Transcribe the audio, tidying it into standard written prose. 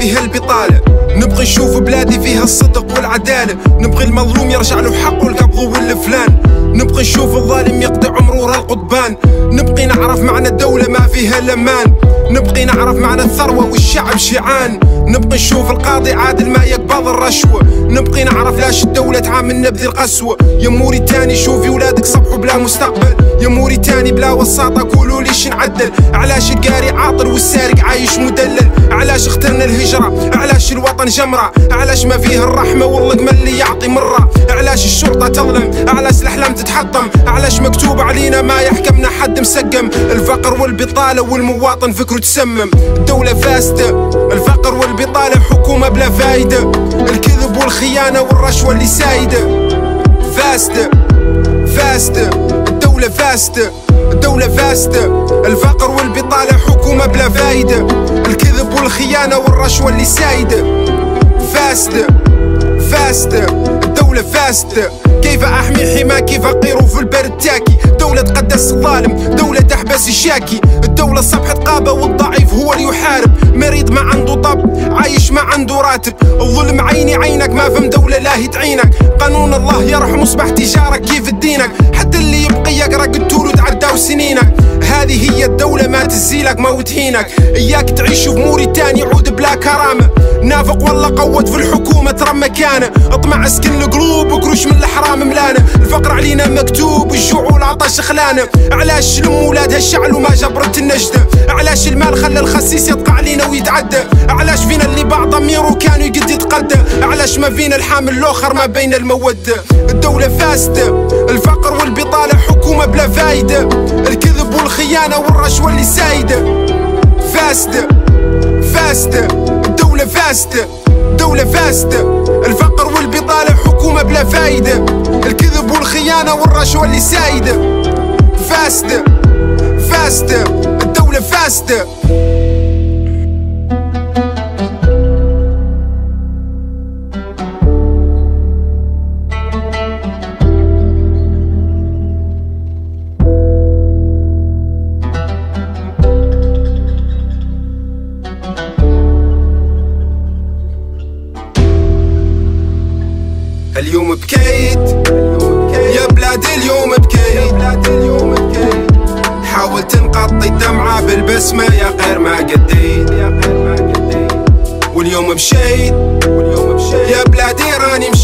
فيها البطالة. نبغي نشوف بلادي فيها الصدق والعدالة. نبغي المظلوم يرجع له حقه القبض والفلان. نبغي نشوف الظالم يقضي عمره القضبان. نبغي نعرف معنى الدولة ما فيها الأمان. نبغي نعرف معنى الثروة والشعب شيعان. نبغي نشوف القاضي عادل ما يقبض الرشوة. نبغي نعرف لاش الدولة تعاملنا بذي القسوة. يا موريتاني شوفي ولادك صبحوا بلا مستقبل. يا موريتاني بلا وساطة قولوا ليش نعدل. علاش القاري عاطل والسارق عايش مدلل؟ علاش اخترنا الهجرة؟ علاش الوطن جمرة؟ علاش ما فيه الرحمة واللقمة اللي يعطي مرة؟ علاش الشرطة تظلم؟ علاش الأحلام تتحطم؟ علاش مكتوب علينا ما يحكمنا حد مسقم؟ الفقر والبطالة والمواطن فكره تسمم. الدولة فاسدة، الفقر والبطالة، حكومة بلا فايدة، الكذب والخيانة والرشوة اللي سايدة. فاسدة فاسدة الدولة فاسدة، الدولة فاسدة، الفقر والبطالة، حكومة بلا فايدة، الكذب والخيانة والرشوة اللي سايدة. فاسدة فاسدة الدولة فاسدة. كيف أحمي حماكي فقير وفي البرد تاكي؟ دولة تقدس الظالم، دولة تحبس الشاكي. الدولة صبحة قابة والضعيف هو اللي يحارب. مريض ما عنده طب، عايش ما عنده راتب. الظلم عيني عينك، ما فهم دولة لا تعينك. قانون الله يرحم اصبح تجارك كيف دينك. حتى اللي يبقي يقرا قلتولو تعداو سنينك. هذه هي الدولة ما تزيلك ما وتهينك. اياك تعيش في موريتاني عود بلا كرامة. نافق والله قوت في الحكومة ترى مكانه. اطمع اسكن القلوب وكروش من الحرام ملانه. الفقر علينا مكتوب والجوع والعطش خلانه. علاش لم ولادها الشعل وما جبرت النجدة؟ علاش المال خلى الخسيس يطقع علينا ويتعدى؟ علاش فينا اللي بعض ضميره كان يقد يتقدى؟ علاش ما فينا الحامل الاخر ما بين المودة؟ الدولة فاسدة، الفقر والبطالة، حكومة بلا فايدة، الكذب والخيانة والرشوة اللي سايدة. فاسدة فاسدة الدولة فاسدة، الدولة فاسدة، الفقر والبطالة، حكومة بلا فايدة، الكذب والخيانة والرشوة اللي سايدة. فاسدة فاسدة الدولة فاسدة. اليوم بكيت يا بلادي، اليوم بكيت. حاولت نقطي الدمعة بالبسمة يا غير ما قديت. واليوم مشيت يا بلادي راني مشيت.